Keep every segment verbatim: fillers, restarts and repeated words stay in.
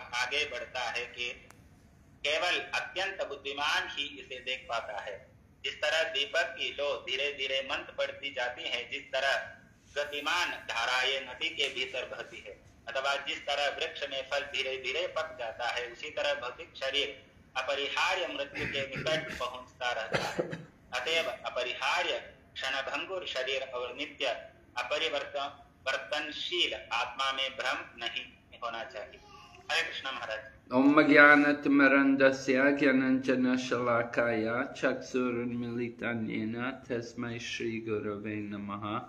आगे बढ़ता है कि केवल अत्यंत बुद्धिमान ही इसे देख पाता है। जिस तरह दीपक की लो धीरे धीरे मंद पड़ती जाती है, जिस तरह गतिमान धाराएं नदी के भीतर बहती है, अथवा जिस तरह वृक्ष में फल धीरे धीरे पक जाता है, उसी तरह भौतिक शरीर अपरिहार्य मृत्यु के निकट पहुंचता रहता है। अतएव अपरिहार्य क्षणभंगुर शरीर और नित्य अपरिवर्तनशील आत्मा में भ्रम नहीं होना चाहिए। हरे कृष्ण महाराज। Om Jnanatimirandasya Jnananjana Shalakaya Chaksurunmilitan Yena Tasmai Shri Gurave Namaha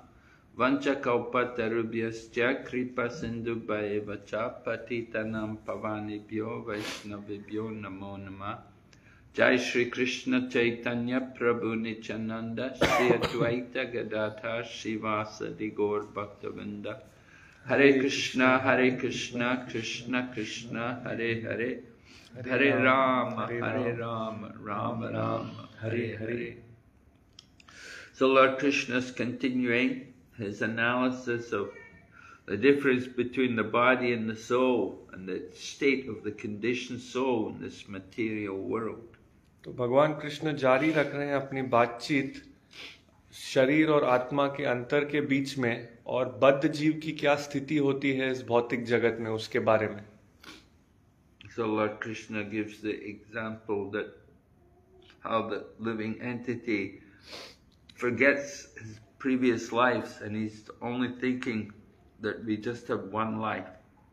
Vanchakalpatarubhyascha Kripa Sindhu Bhayevacha Patitanam Pavanebhyo Vaishnavibhyo Namo Namah. Jai Shri Krishna Chaitanya Prabhu Nityananda Shri Advaita Gadadhar Srivasadi Gaur Bhaktavinda. Hare Krishna, Hare Krishna, Krishna Krishna, Hare Hare, Hare Rama, Hare Rama, Rama Rama, Hare Hare. So Lord Krishna is continuing his analysis of the difference between the body and the soul and the state of the conditioned soul in this material world. तो भगवान कृष्ण जारी रख रहे हैं अपनी बातचीत शरीर और आत्मा के अंतर के बीच में और बद्ध जीव की क्या स्थिति होती है इस भौतिक जगत में, उसके बारे में. So Lord Krishna gives the example that how the living entity forgets his previous lives and he's only thinking that we just have one life.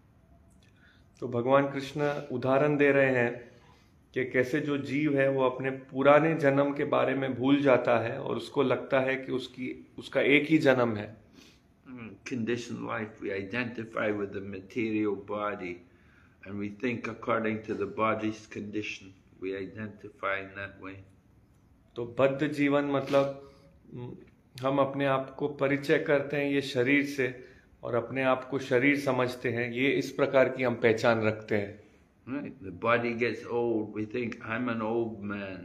तो भगवान कृष्ण उदाहरण दे रहे हैं कि कैसे जो जीव है वो अपने पुराने जन्म के बारे में भूल जाता है और उसको लगता है कि उसकी उसका एक ही जन्म है. Conditioned life, we identify with the material body and we think according to the body's condition. We identify in that way. तो बद्ध जीवन मतलब हम अपने आप को परिचय करते हैं ये शरीर से और अपने आप को शरीर समझते हैं. ये इस प्रकार की हम पहचान रखते हैं. Right. The body gets old. We think I'm an old man.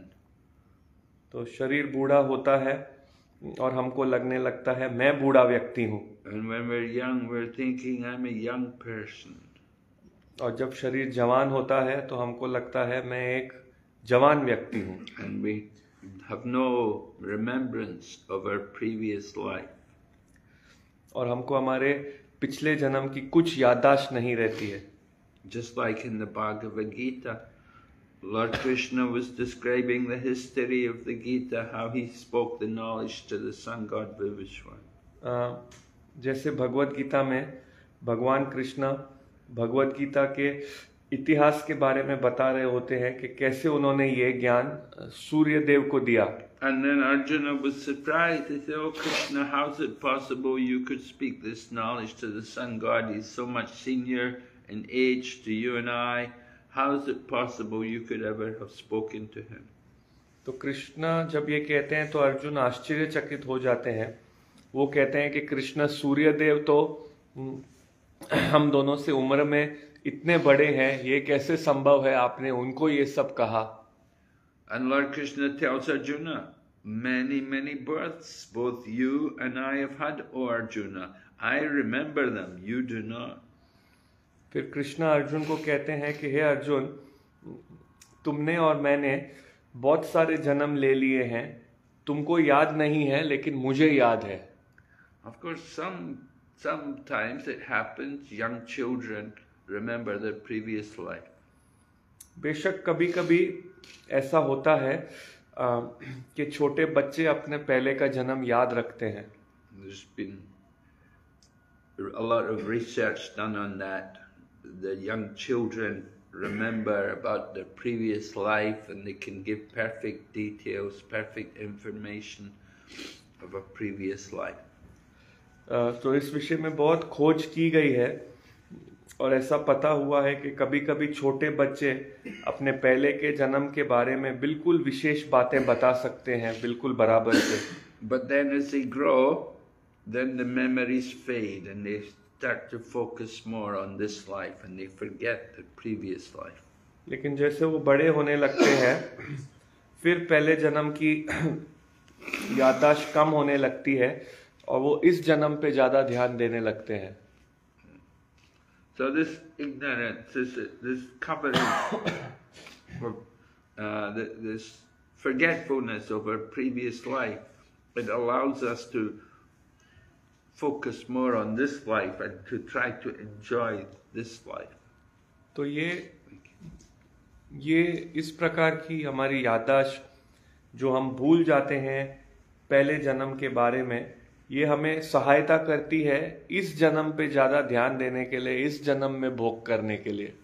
तो शरीर बूढ़ा होता है और हमको लगने लगता है मैं बूढ़ा व्यक्ति हूँ. And when we're young, we're thinking I'm a young person. और जब शरीर जवान होता है तो हमको लगता है मैं एक जवान व्यक्ति हूँ. And we have no remembrance of our previous life. और हमको हमारे पिछले जन्म की कुछ याददाश्त नहीं रहती है. Just like in the Bhagavad Gita, Lord Krishna was describing the history of the Gita, how he spoke the knowledge to the sun god Vivishwan. uh, जैसे भगवत गीता में भगवान कृष्ण भगवत गीता के इतिहास के बारे में बता रहे होते हैं कि कैसे उन्होंने ये ज्ञान सूर्य देव को दिया. And then Arjuna was surprised. He said, "Oh Krishna, how is it possible you could speak this knowledge to the sun god? He's so much senior in age to you and I. How is it possible you could ever have spoken to him?" तो कृष्ण जब ये कहते हैं तो अर्जुन आश्चर्यचकित हो जाते हैं. वो कहते हैं कि कृष्ण सूर्य देव तो हम दोनों से उम्र में इतने बड़े हैं, ये कैसे संभव है आपने उनको ये सब कहा. And Lord Krishna tells Arjuna, many many births both you and I have had, O Arjuna. I remember them, you do not. फिर कृष्ण अर्जुन को कहते हैं कि हे अर्जुन, तुमने और मैंने बहुत सारे जन्म ले लिए हैं, तुमको याद नहीं है लेकिन मुझे याद है. Of course, some sometimes it happens. Young children remember their previous life. बेशक कभी कभी ऐसा होता है आ, कि छोटे बच्चे अपने पहले का जन्म याद रखते हैं. There's been a lot of research done on that. The young children remember about their previous life and they can give perfect details, perfect information of a previous life. तो इस विषय में बहुत खोज की गई है और ऐसा पता हुआ है कि कभी कभी छोटे बच्चे अपने पहले के जन्म के बारे में बिल्कुल विशेष बातें बता सकते हैं, बिल्कुल बराबर से. But then as they grow, then the memories fade and they start to focus more on this life and they forget the previous life. लेकिन जैसे वो बड़े होने लगते हैं फिर पहले जन्म की याददाश्त कम होने लगती है और वो इस जन्म पे ज्यादा ध्यान देने लगते हैं. So this ignorance, this, this covering, for, uh, this forgetfulness of our previous life, it allows us to focus more on this life and to try to enjoy this life. तो ये ये इस प्रकार की हमारी याददाश्त जो हम भूल जाते हैं पहले जन्म के बारे में, ये हमें सहायता करती है इस जन्म पे ज्यादा ध्यान देने के लिए, इस जन्म में भोग करने के लिए.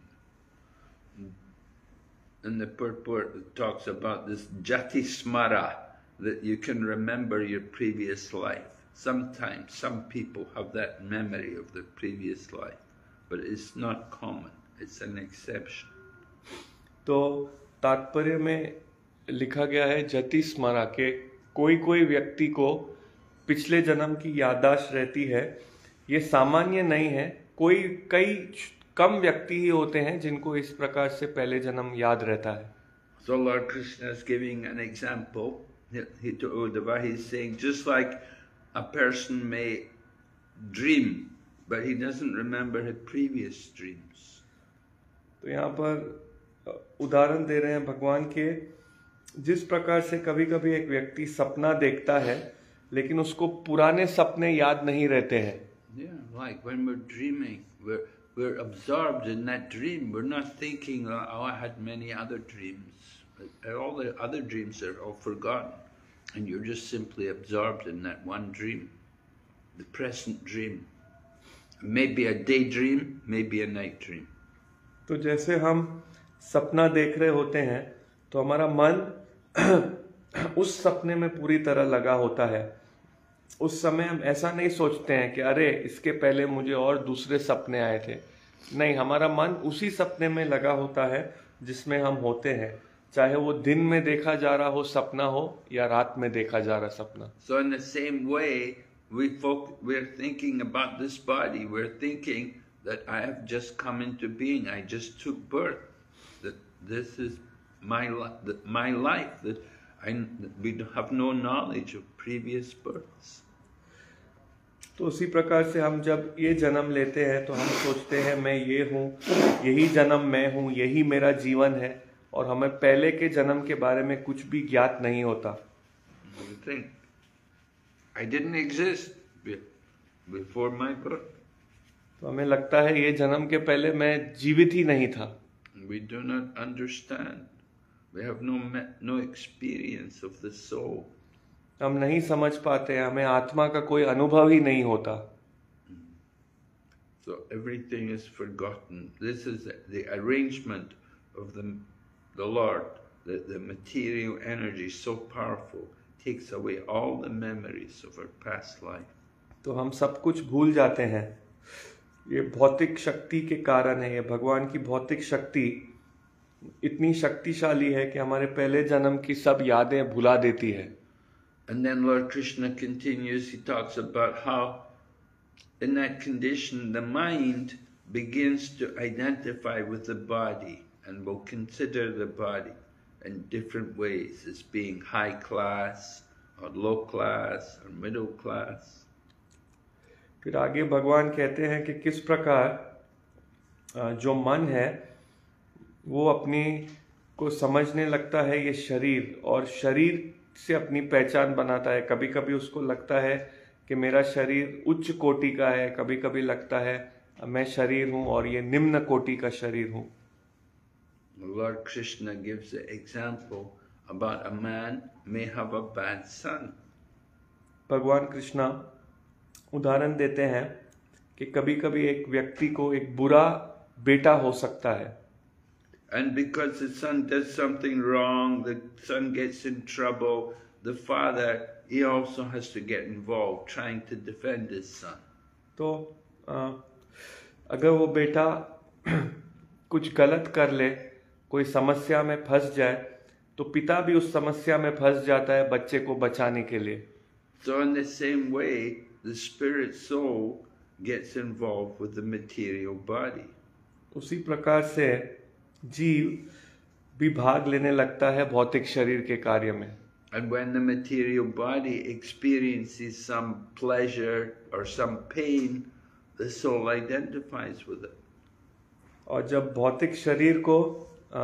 And the purport talks about this jati smara, that you can remember your previous life. Sometimes some people have that memory of their previous life, but it's not common, it's an exception. तो तात्पर्य में लिखा गया है जति स्मरा के कोई कोई व्यक्ति को पिछले जन्म की याददाश्त रहती है. ये सामान्य नहीं है, कोई कई कम व्यक्ति ही होते हैं जिनको इस प्रकार से पहले जन्म याद रहता है. So Lord Krishna is giving an example. He, he, to Uddhava, he's saying just like a person may dream, but he doesn't remember his previous dreams. तो यहाँ पर उदाहरण दे रहे हैं भगवान के, जिस प्रकार से कभी कभी एक व्यक्ति सपना देखता है लेकिन उसको पुराने सपने याद नहीं रहते हैं. Yeah, like when we're dreaming, we're we're absorbed in that dream. We're not thinking, oh, I had many other dreams. All the other dreams are all forgotten, and you're just simply absorbed in that one dream, the present dream. Maybe a daydream, maybe a night dream. तो जैसे हम सपना देख रहे होते हैं तो हमारा मन उस सपने में पूरी तरह लगा होता है. उस समय हम ऐसा नहीं सोचते हैं कि अरे इसके पहले मुझे और दूसरे सपने आए थे. नहीं, हमारा मन उसी सपने में लगा होता है जिसमें हम होते हैं, चाहे वो दिन में देखा जा रहा हो सपना हो या रात में देखा जा रहा सपना. So in the same way, we folk, we're thinking about this body. We're thinking that I have just come into being. I just took birth. That this is my that my life. That I we have no knowledge of previous births. तो उसी प्रकार से हम जब ये जन्म लेते हैं तो हम सोचते हैं मैं ये हूँ, यही जन्म मैं हूँ, यही मेरा जीवन है, और हमें पहले के जन्म के बारे में कुछ भी ज्ञात नहीं होता. You think I didn't exist before my birth. तो हमें लगता है ये जन्म के पहले मैं जीवित ही नहीं था. We do not understand. We have no no experience of the soul. हम नहीं समझ पाते, हमें आत्मा का कोई अनुभव ही नहीं होता. So everything is forgotten. This is the arrangement of the the Lord. The, the material energy so powerful takes away all the memories of our past life. तो हम सब कुछ भूल जाते हैं. ये भौतिक शक्ति के कारण है. ये भगवान की भौतिक शक्ति इतनी शक्तिशाली है कि हमारे पहले जन्म की सब यादें भुला देती है. And then Lord Krishna continues, he talks about how in that condition the mind begins to identify with the body and will consider the body in different ways as being high class or low class or middle class. फिर आगे भगवान कहते हैं कि किस प्रकार जो मन है वो अपनी को समझने लगता है ये शरीर, और शरीर से अपनी पहचान बनाता है. कभी कभी उसको लगता है कि मेरा शरीर उच्च कोटि का है, कभी कभी लगता है मैं शरीर हूँ और ये निम्न कोटि का शरीर हूँ. Lord Krishna gives an example about a man may have a bad son. भगवान कृष्णा उदाहरण देते हैं कि कभी कभी एक व्यक्ति को एक बुरा बेटा हो सकता है. And because the son does something wrong, the son gets in trouble, the father, he also has to get involved trying to defend his son. तो आ, अगर वो बेटा कुछ गलत कर ले, कोई समस्या में फंस जाए, तो पिता भी उस समस्या में फंस जाता है बच्चे को बचाने के लिए. So in the same way, the spirit soul gets involved with the material body. उसी प्रकार से जीव भी भाग लेने लगता है भौतिक शरीर के कार्य में. And when the material body experiences some pleasure or some pain, the soul identifies with it. और जब भौतिक शरीर को आ,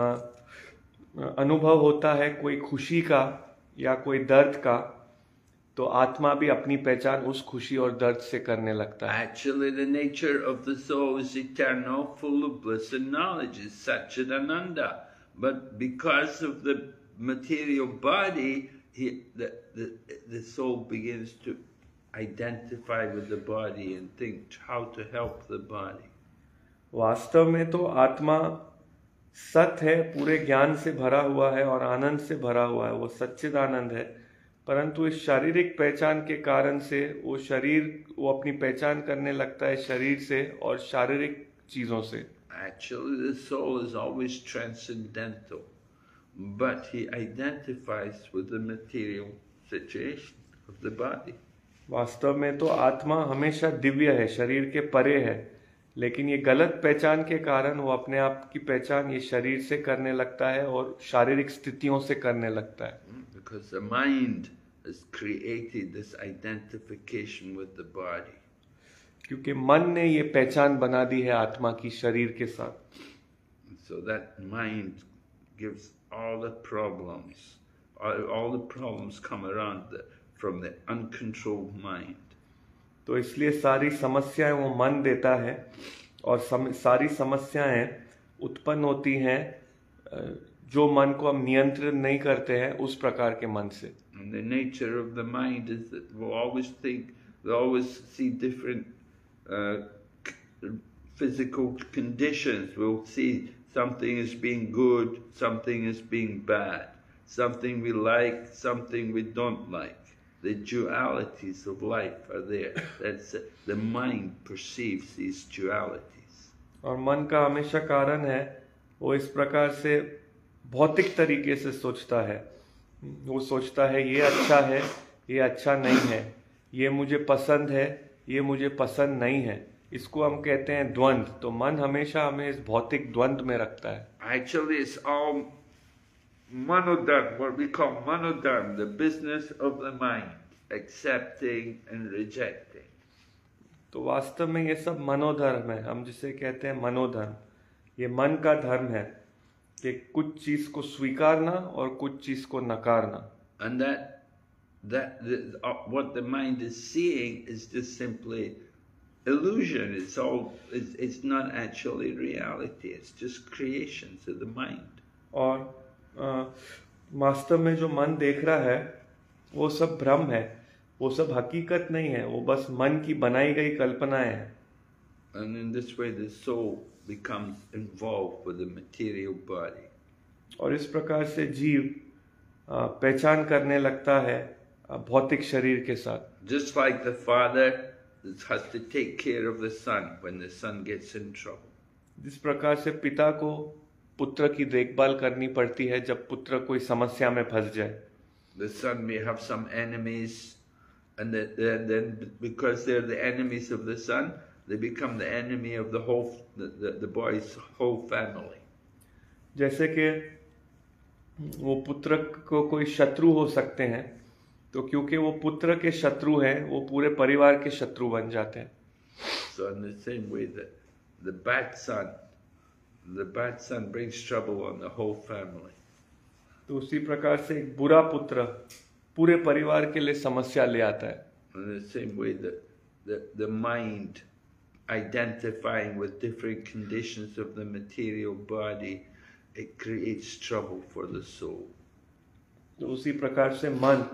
अनुभव होता है कोई खुशी का या कोई दर्द का, तो आत्मा भी अपनी पहचान उस खुशी और दर्द से करने लगता है. Actually, the nature of the soul is eternal, full of bliss and knowledge, is Satchidananda. But because of the material body, he, the, the, the soul begins to identify with the body and think how to help the body. वास्तव में तो आत्मा सत्य है, पूरे ज्ञान से भरा हुआ है और आनंद से भरा हुआ है, वो सच्चिदानंद है. परंतु इस शारीरिक पहचान के कारण से वो शरीर वो अपनी पहचान करने लगता है शरीर से और शारीरिक चीजों से. Actually, the soul is always transcendental, but he identifies with the material situation of the body. वास्तव में तो आत्मा हमेशा दिव्य है, शरीर के परे है, लेकिन ये गलत पहचान के कारण वो अपने आप की पहचान ये शरीर से करने लगता है और शारीरिक स्थितियों से करने लगता है. Because the mind has created this identification with the body. क्योंकि मन ने ये पहचान बना दी है आत्मा की शरीर के साथ. So that mind gives all the problems. All, all the problems come around the, from the uncontrolled mind. तो इसलिए सारी समस्याएं वो मन देता है और सम, सारी समस्याएं उत्पन्न होती हैं जो मन को हम नियंत्रित नहीं करते हैं उस प्रकार के मन से. And the nature of the mind is that we'll always think, we'll always see different uh, physical conditions. We'll see something as being good, something as being bad, something we like, something we don't like. The dualities of life are there. That's it. The mind perceives these dualities. और मन का हमेशा कारण है, वो इस प्रकार से भौतिक तरीके से सोचता है. वो सोचता है ये अच्छा है, ये अच्छा नहीं है, ये मुझे पसंद है, ये मुझे पसंद नहीं है. इसको हम कहते हैं द्वंद. तो मन हमेशा हमें इस भौतिक द्वंद में रखता है. Actually, it's all monodharma, what we call monodharma, the business of the mind, accepting and rejecting. तो वास्तव में ये सब मनोधर्म है, हम जिसे कहते हैं मनोधर्म. ये मन का धर्म है कि कुछ चीज को स्वीकारना और कुछ चीज को नकारना. And that that the, uh, what the mind is seeing is just simply illusion. It's all it's, it's not actually reality. It's just creations of the mind. और वास्तव में जो मन देख रहा है वो सब भ्रम है, वो सब हकीकत नहीं है, वो बस मन की बनाई गई कल्पनाएं हैं. And in this way the soul becomes involved with the material body. और इस प्रकार से जीव पहचान करने लगता है भौतिक शरीर के साथ. Just like the father has to take care of the son when the son gets in trouble. जिस प्रकार से पिता को पुत्र की देखभाल करनी पड़ती है जब पुत्र कोई समस्या में फंस जाए. The son may have some enemies, and then, then because they're the enemies of the son, they become the enemy of the whole the, the, the boy's whole family. जैसे कि वो पुत्र को कोई शत्रु हो सकते हैं, तो क्योंकि वो पुत्र के शत्रु हैं वो पूरे परिवार के शत्रु बन जाते हैं. So in the same way that the bad son, the bad son brings trouble on the whole family. तो उसी प्रकार से एक बुरा पुत्र पूरे परिवार के लिए समस्या ले आता है. In the same way that the, the mind identifying with different conditions of the material body, it creates trouble for the soul. तो उसी प्रकार से मन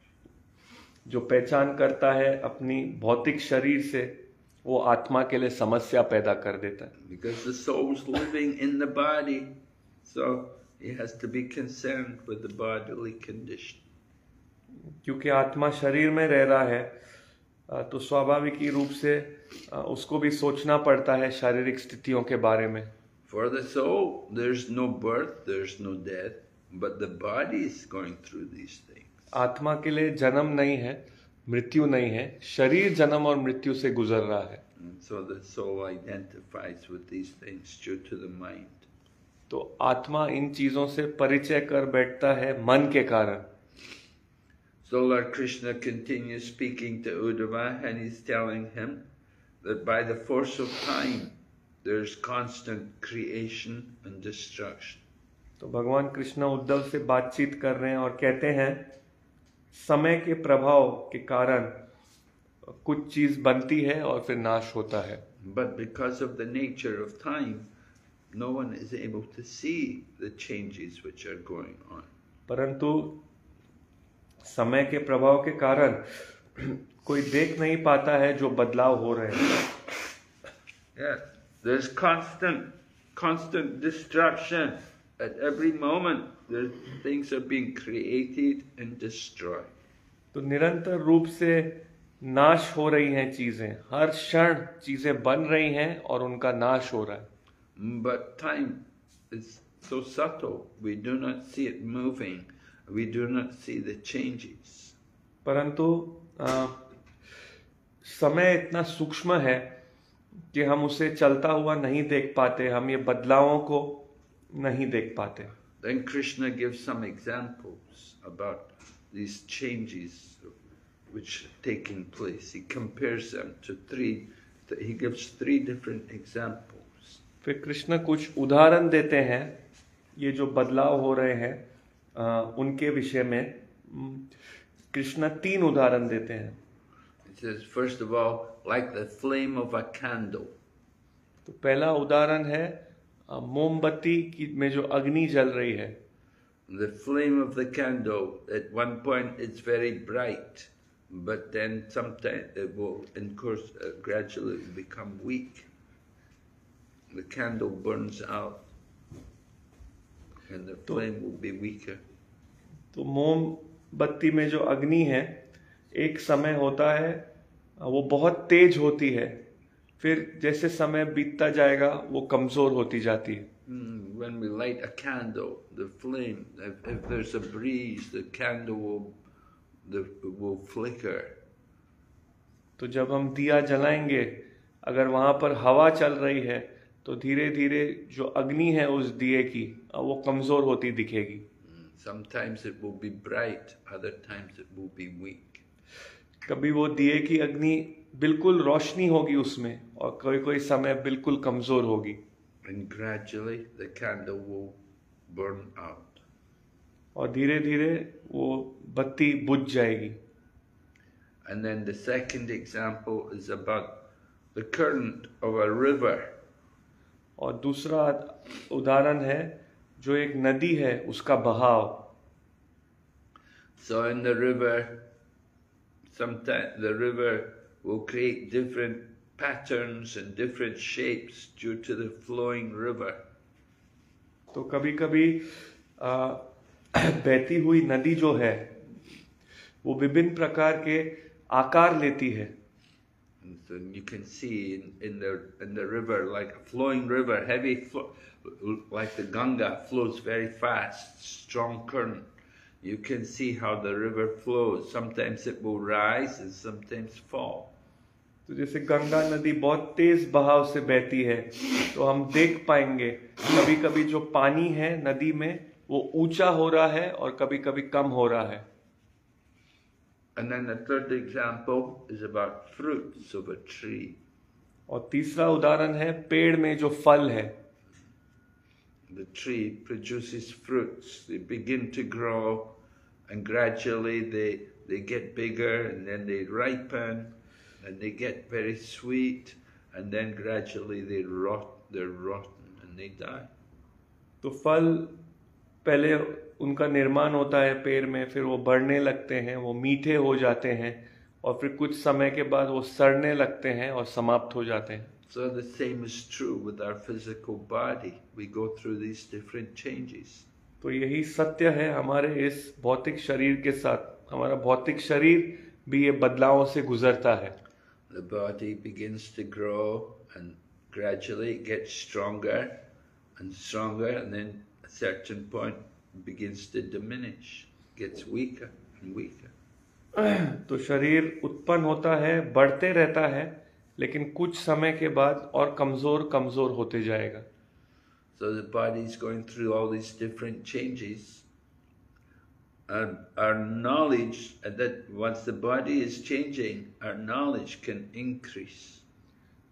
जो पहचान करता है अपनी भौतिक शरीर से, वो आत्मा के लिए समस्या पैदा कर देता है. Because the soul's living in the body, so he has to be concerned with the bodily condition. क्योंकि आत्मा शरीर में रह रहा है, तो स्वाभाविक ही रूप से उसको भी सोचना पड़ता है शारीरिक स्थितियों के बारे में. For the soul, there's no birth, there's no death, but the body is going through these things. आत्मा के लिए जन्म नहीं है, मृत्यु नहीं है, शरीर जन्म और मृत्यु से गुजर रहा है. And so the soul identifies with these things due to the mind. तो आत्मा इन चीजों से परिचय कर बैठता है मन के कारण. So Lord Krishna continues speaking to Uddhava and he's telling him that by the force of time there's constant creation and destruction. तो भगवान कृष्ण उद्धव से बातचीत कर रहे हैं और कहते हैं समय के प्रभाव के कारण कुछ चीज बनती है और फिर नाश होता है. But because of the nature of time, no one is able to see the changes which are going on. परंतु समय के प्रभाव के कारण कोई देख नहीं पाता है जो बदलाव हो रहे हैं. Yes, there's constant, constant destruction at every moment. There's, things are being created and destroyed. तो निरंतर रूप से नाश हो रही हैं चीजें, हर क्षण चीजें बन रही हैं और उनका नाश हो रहा है. But time is so subtle, we do not see it moving, we do not see the changes. परंतु आ, समय इतना सूक्ष्म है कि हम उसे चलता हुआ नहीं देख पाते, हम ये बदलावों को नहीं देख पाते. Then Krishna gives some examples about these changes which are taking place. He compares them to three, he gives three different examples. फिर कृष्ण कुछ उदाहरण देते हैं ये जो बदलाव हो रहे हैं आ, उनके विषय में. कृष्ण तीन उदाहरण देते हैं. He says, first of all, like the flame of a candle. तो पहला उदाहरण है मोमबत्ती की में जो अग्नि जल रही है. The flame of the candle, at one point it's very bright, but then sometimes it will, in course, uh, gradually become weak. The candle burns out, and the flame will be weaker. तो मोमबत्ती में जो अग्नि है एक समय होता है वो बहुत तेज होती है, फिर जैसे समय बीतता जाएगा वो कमजोर होती जाती है. Mm, when we light a candle, the flame, if, if there's a breeze, the candle will, the, will flicker. तो जब हम दिया जलाएंगे, अगर वहां पर हवा चल रही है तो धीरे धीरे जो अग्नि है उस दिए की वो कमजोर होती दिखेगी. Sometimes it will be bright, other times it will be weak. कभी वो दिए की अग्नि बिल्कुल रोशनी होगी उसमें और कोई कोई समय बिल्कुल कमजोर होगी. And gradually the candle will burn out. और धीरे धीरे वो बत्ती बुझ जाएगी. And then the second example is about the current of a river. और दूसरा उदाहरण है जो एक नदी है उसका बहाव. So in the river, sometimes the river will create different patterns and different shapes due to the flowing river. तो कभी कभी बहती हुई नदी जो है वो विभिन्न प्रकार के आकार लेती है. And so you can see in, in the in the river, like a flowing river, heavy, flo like the Ganga flows very fast, strong current. You can see how the river flows. Sometimes it will rise and sometimes fall. तो जैसे गंगा नदी बहुत तेज बहाव से बहती है तो हम देख पाएंगे कभी कभी जो पानी है नदी में वो ऊंचा हो रहा है और कभी कभी कम हो रहा है. And then the third example is about fruits of a tree. और तीसरा उदाहरण है पेड़ में जो फल है. The tree produces fruits. They begin to grow, and gradually they they get bigger, and then they ripen, and they get very sweet, and then gradually they rot. They're rotten and they die. तो फल पहले उनका निर्माण होता है पेड़ में, फिर वो बढ़ने लगते हैं, वो मीठे हो जाते हैं और फिर कुछ समय के बाद वो सड़ने लगते हैं और समाप्त हो जाते हैं. So the same is true with our physical body. We go through these different changes. तो यही सत्य है हमारे इस भौतिक शरीर के साथ. हमारा भौतिक शरीर भी ये बदलावों से गुजरता है. The body begins to grow and gradually it gets stronger and stronger, and then at a certain point begins to diminish, gets weaker and weaker. तो शरीर उत्पन्न होता है, बढ़ते रहता है, लेकिन कुछ समय के बाद और कमजोर कमजोर होते जाएगा. So the body is going through all these different changes. And our knowledge, that once the body is changing, our knowledge can increase.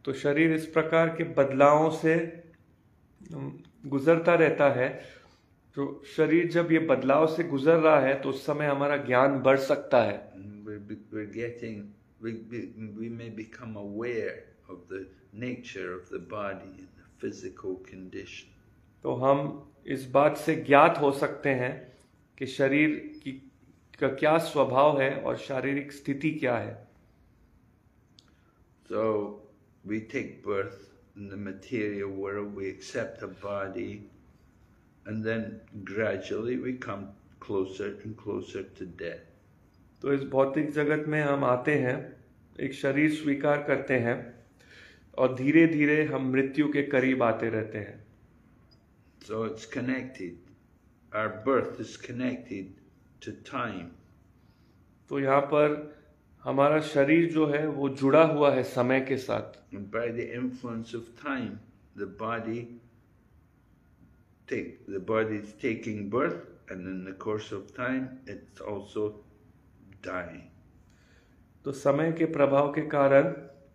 तो शरीर इस प्रकार के बदलावों से गुजरता रहता है। तो शरीर जब ये बदलाव से गुजर रहा है तो उस समय हमारा ज्ञान बढ़ सकता है। We're, we're getting, we, we may become aware of the nature of the body and the physical condition. तो हम इस बात से ज्ञात हो सकते हैं कि शरीर की का क्या स्वभाव है और शारीरिक स्थिति क्या है। So we take birth in the material world, we accept a body, and then gradually we come closer and closer to death. तो इस भौतिक जगत में हम आते हैं, एक शरीर स्वीकार करते हैं और धीरे धीरे हम मृत्यु के करीब आते रहते हैं। So it's connected. Our birth is connected to time. तो यहाँ पर हमारा शरीर जो है वो जुड़ा हुआ है समय के साथ। And by the influence of time, the body take the body is taking birth, and in the course of time, it's also dying. तो समय के प्रभाव के कारण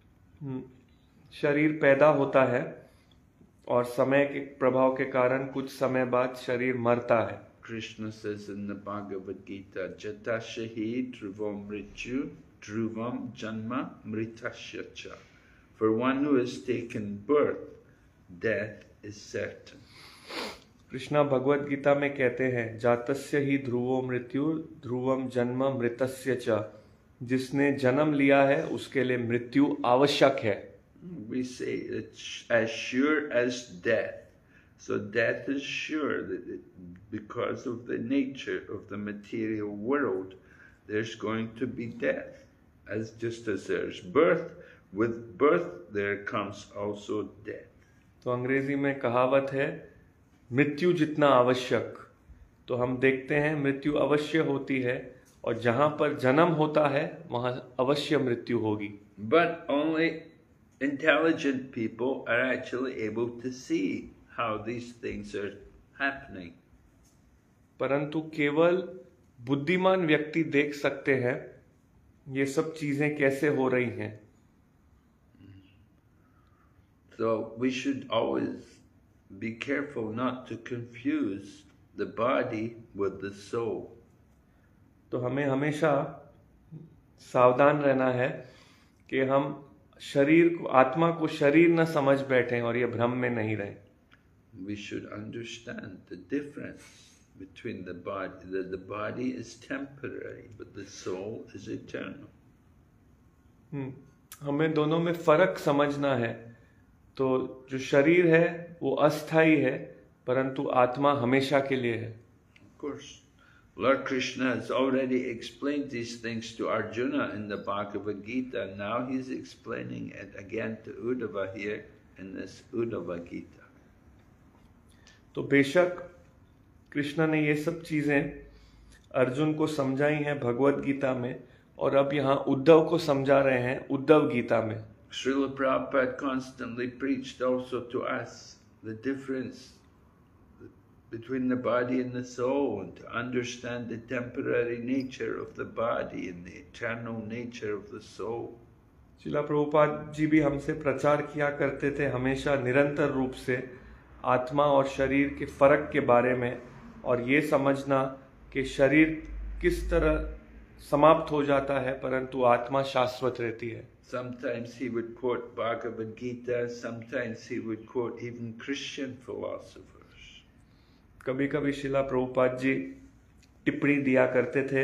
शरीर पैदा होता है और समय के प्रभाव के कारण कुछ समय बाद शरीर मरता है। Krishna says in the Bhagavad Gita, Jatashahi dhruvam mrityu dhruvam janma mritasya cha. For one who has taken birth, death is certain. Krishna Bhagavad Gita में कहते हैं, जातस्य ही ध्रुवो मृत्यु ध्रुवम जन्म मृतस्य च। जिसने जन्म लिया है उसके लिए मृत्यु आवश्यक है। We say it's as sure as death. So death is sure that it, because of the nature of the material world, there's going to be death. As just as there's birth, with birth there comes also death. तो अंग्रेजी में कहावत है, मृत्यु जितना आवश्यक। तो हम देखते हैं मृत्यु अवश्य होती है और जहां पर जन्म होता है वहां अवश्य मृत्यु होगी। But only intelligent people are actually able to see how these things are happening. परंतु केवल बुद्धिमान व्यक्ति देख सकते हैं ये सब चीजें कैसे हो रही हैं। So we should always be careful not to confuse the body with the soul. तो हमें हमेशा सावधान रहना है कि हम शरीर को, आत्मा को शरीर न समझ बैठें और ये भ्रम में नहीं रहें। We should understand the difference between the body, that the body is temporary, but the soul is eternal. हम्म, हमें दोनों में फर्क समझना है। तो जो शरीर है वो अस्थायी है, परंतु आत्मा हमेशा के लिए है। Of course, Lord Krishna has already explained these things to Arjuna in the Bhagavad Gita. Now he's explaining it again to Uddhava here in this Uddhava Gita. तो बेशक कृष्ण ने ये सब चीजें अर्जुन को समझाई हैं भगवत गीता में, और अब यहाँ उद्धव को समझा रहे हैं उद्धव गीता में। Srila Prabhupada constantly preached also to us the difference between the body and the soul, and to understand the temporary nature of the body and the eternal nature of the soul. Srila Prabhupada ji भी हमसे प्रचार किया करते थे हमेशा निरंतर रूप से आत्मा और शरीर के फर्क के बारे में, और ये समझना कि शरीर किस तरह समाप्त हो जाता है परंतु आत्मा शाश्वत रहती है। Sometimes he would quote Bhagavad Gita, sometimes he would quote even Christian philosophers. कभी कभी श्रीला प्रभुपाद जी टिप्पणी दिया करते थे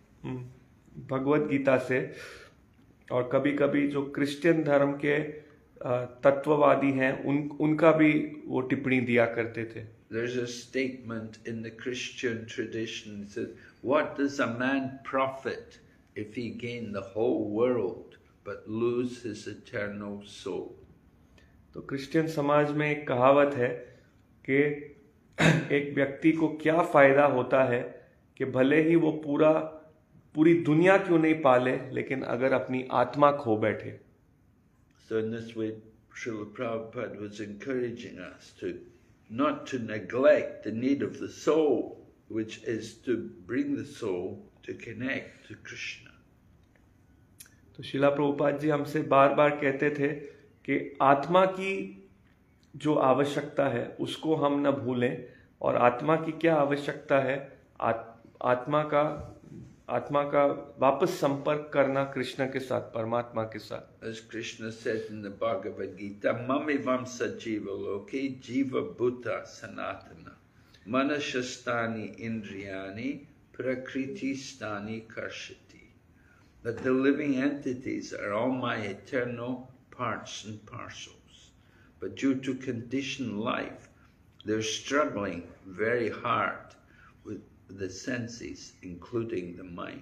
भगवत गीता से, और कभी कभी जो क्रिश्चियन धर्म के तत्ववादी हैं उन उनका भी वो टिप्पणी दिया करते थे। There's a statement in the Christian tradition that says, what does a man profit if he gain the whole world but lose his eternal soul? तो क्रिश्चियन समाज में एक कहावत है कि एक व्यक्ति को क्या फायदा होता है कि भले ही वो पूरा पूरी दुनिया क्यों नहीं पाले, लेकिन अगर अपनी आत्मा खो बैठे। So in this way, Srila Prabhupada was encouraging us to not to neglect the need of the soul, which is to bring the soul to connect to Krishna. तो श्रीला प्रभुपाद जी हमसे बार बार कहते थे कि आत्मा की जो आवश्यकता है उसको हम न भूलें, और आत्मा की क्या आवश्यकता है, आत, आत्मा का आत्मा का वापस संपर्क करना कृष्ण के साथ, परमात्मा के साथ। As Krishna said in the Bhagavad Gita, Mamivam Sajiva Loke Jiva Bhuta Sanatana Manashastani Indriyani Prakriti Stani Karshati. That the living entities are all my eternal parts and parcels. But due to conditioned life, they're struggling very hard with the senses, including the mind.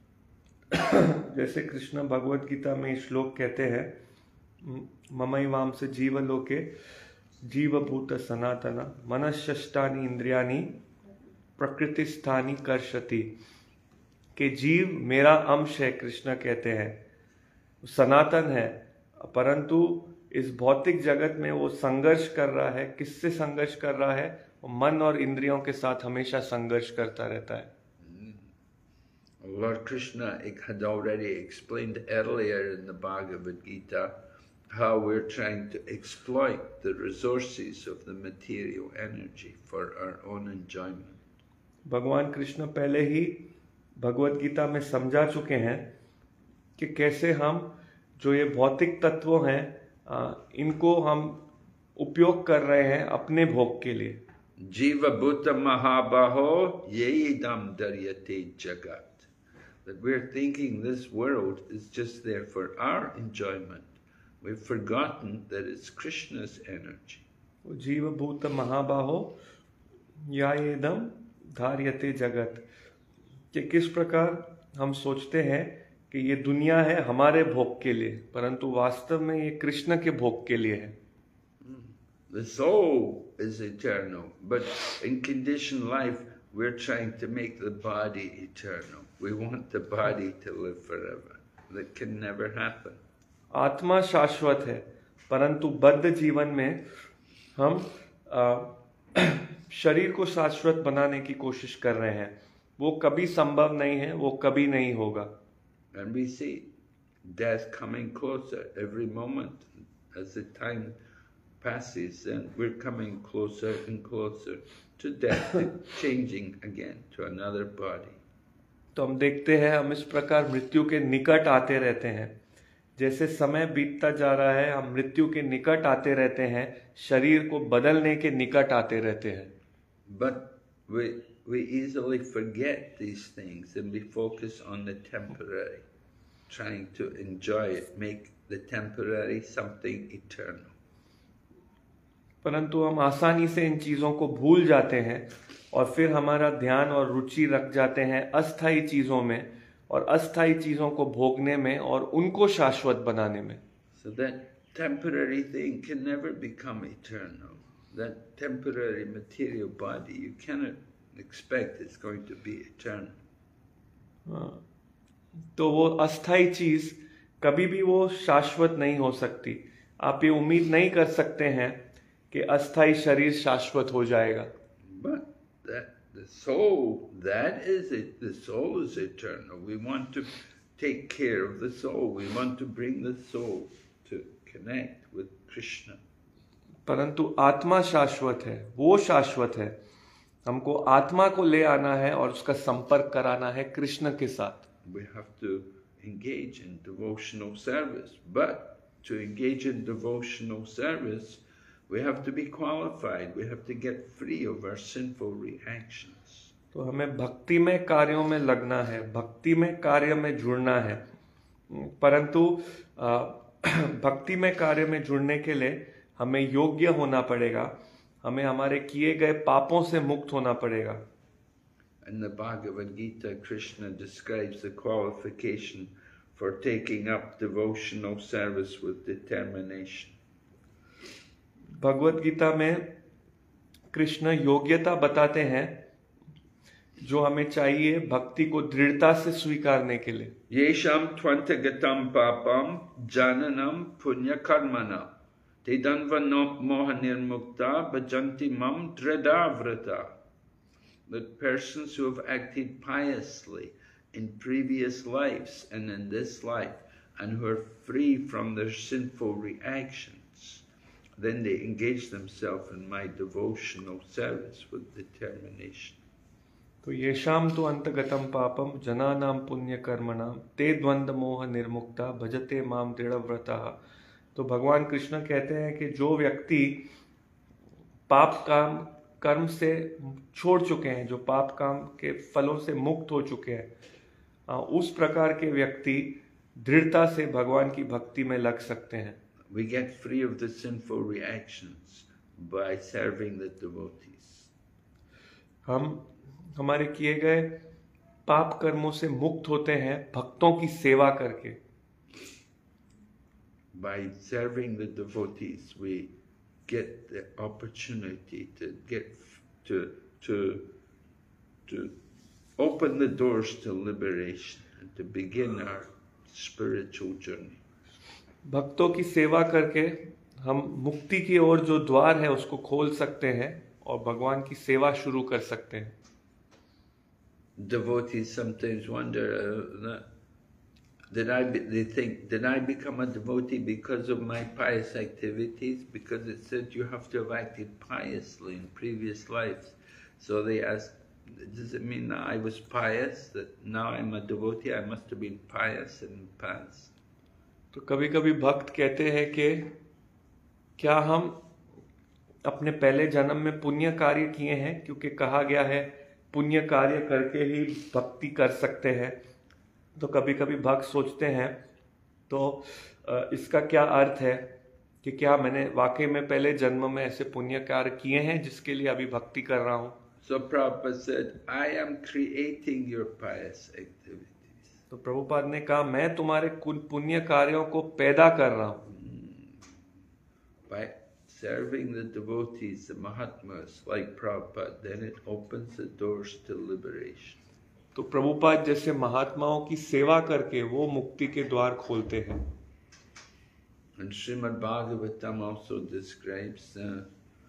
जैसे कृष्ण भगवत गीता में श्लोक कहते हैं, ममैवाम से जीव लोके जीव भूत सनातन मनश्ष्टानि इंद्रियानि प्रकृति स्थानी कर्षति, कि जीव मेरा अंश है, कृष्ण कहते हैं, सनातन है, परंतु इस भौतिक जगत में वो संघर्ष कर रहा है। किससे संघर्ष कर रहा है? मन और इंद्रियों के साथ हमेशा संघर्ष करता रहता है। Lord Krishna had already explained earlier in the Bhagavad Gita how we're trying to exploit the resources of the material energy for our own enjoyment. भगवान कृष्ण पहले ही भगवत गीता में समझा चुके हैं कि कैसे हम जो ये भौतिक तत्व हैं इनको हम उपयोग कर रहे हैं अपने भोग के लिए। जीवा भूता महाबाहो येदम daryate jagat. That we're thinking this world is just there for our enjoyment. We've forgotten that it's Krishna's energy. जीव भूत महाबाहो येदम धार्यते जगत, कि किस प्रकार हम सोचते हैं कि ये दुनिया है हमारे भोग के लिए, परंतु वास्तव में ये कृष्ण के भोग के लिए है। The soul is eternal, but in conditioned life we're trying to make the body eternal. We want the body to live forever. That can never happen. आत्मा शाश्वत है, परंतु बद्ध जीवन में हम आ, शरीर को शाश्वत बनाने की कोशिश कर रहे हैं। वो कभी संभव नहीं है, वो कभी नहीं होगा। And we see death coming closer every moment as the time passes, and we're coming closer and closer to death, changing again to another body. तो हम देखते हैं हम इस प्रकार मृत्यु के निकट आते रहते हैं। जैसे समय बीतता जा रहा है हम मृत्यु के निकट आते रहते हैं, शरीर को बदलने के निकट आते रहते हैं। But we we easily forget these things and we focus on the temporary, trying to enjoy it, make the temporary something eternal. परंतु हम आसानी से इन चीजों को भूल जाते हैं और फिर हमारा ध्यान और रुचि रख जाते हैं अस्थायी चीजों में और अस्थायी चीजों को भोगने में और उनको शाश्वत बनाने में। So that temporary thing can never become eternal. That temporary material body, you cannot expect it's going to be eternal. हाँ, तो वो अस्थायी चीज कभी भी वो शाश्वत नहीं हो सकती। आप ये उम्मीद नहीं कर सकते हैं कि अस्थायी शरीर शाश्वत हो जाएगा। But that the soul, that is it. The soul is eternal. We want to take care of the soul. We want to bring the soul to connect with Krishna. परंतु आत्मा शाश्वत है, वो शाश्वत है। हमको आत्मा को ले आना है और उसका संपर्क कराना है कृष्ण के साथ। We have to engage in devotional service. But to engage in devotional service, we have to be qualified. We have to get free of our sinful reactions. तो हमें भक्ति में कार्यों में लगना है, भक्ति में कार्य में जुड़ना है। परंतु भक्ति में कार्य में जुड़ने के लिए हमें योग्य होना पड़ेगा, हमें हमारे किए गए पापों से मुक्त होना पड़ेगा। In the Bhagavad Gita, Krishna describes the qualification for taking up devotional service with determination. Bhagavad Gita में कृष्ण योग्यता बताते हैं जो हमें चाहिए भक्ति को दृढ़ता से स्वीकारने के लिए। Yesham tvantagatam papam jananam punya karmanam tedanva moha nirmukta bhajanti mam dredavrata. That persons who have acted piously in previous lives and in this life and who are free from their sinful reactions, then they engage themselves in my devotional service with determination. तो येषाम तो अंतगतम पापम जनानाम पुण्य कर्मणाम ते द्वंद्व मोह निर्मुक्ता भजते माम दृढ़व्रतः। तो भगवान कृष्ण कहते हैं कि जो व्यक्ति पाप काम कर्म से छोड़ चुके हैं, जो पाप काम के फलों से मुक्त हो चुके हैं, उस प्रकार के व्यक्ति दृढ़ता से भगवान की भक्ति में लग सकते हैं। We get free of the sinful reactions by serving the devotees. हम हमारे किए गए पाप कर्मों से मुक्त होते हैं भक्तों की सेवा करके। By serving the devotees, we get the opportunity to get to to to open the doors to liberation and to begin our spiritual journey. भक्तों की सेवा करके हम मुक्ति की ओर जो द्वार है उसको खोल सकते हैं और भगवान की सेवा शुरू कर सकते हैं। Devotees sometimes wonder, uh, did I be, they think, did I become a devotee because of my pious activities? Because it said you have to have acted piously in previous lives. So they ask, does it mean that I was pious, that now I'm a devotee, I must have been pious in the past? तो कभी कभी भक्त कहते हैं कि क्या हम अपने पहले जन्म में पुण्य कार्य किए हैं, क्योंकि कहा गया है पुण्य कार्य करके ही भक्ति कर सकते हैं। तो कभी कभी भक्त सोचते हैं तो इसका क्या अर्थ है कि क्या मैंने वाकई में पहले जन्म में ऐसे पुण्य कार्य किए हैं जिसके लिए अभी भक्ति कर रहा हूँ। So Prabhupada said, I am creating your pious activities. तो प्रभुपाद ने कहा मैं तुम्हारे पुण्य कार्यों को पैदा कर रहा हूँ। By serving the devotees, the Mahatmas like Prabhupada, then it opens the doors to liberation. तो प्रभुपाद जैसे महात्माओं की सेवा करके वो मुक्ति के द्वार खोलते हैं। And Srimad Bhagavatam also describes uh,